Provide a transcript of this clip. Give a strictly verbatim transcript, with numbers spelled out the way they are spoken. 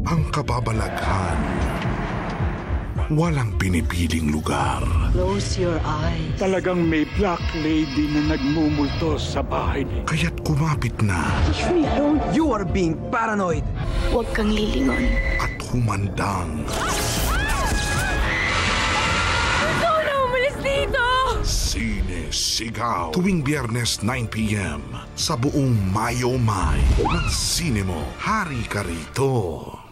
Ang kababalaghan, walang pinipiling lugar. Close your eyes. Talagang may black lady na nagmumulto sa bahay niya. Kaya't kumapit na Leave me alone. You are being paranoid. Huwag kang lilingon. at humandang Ikaw na umalis dito! Sine Sigaw. Tuwing Biyernes nine p.m. sa buong Mayo May. Ng Sinemo, hari ka rito.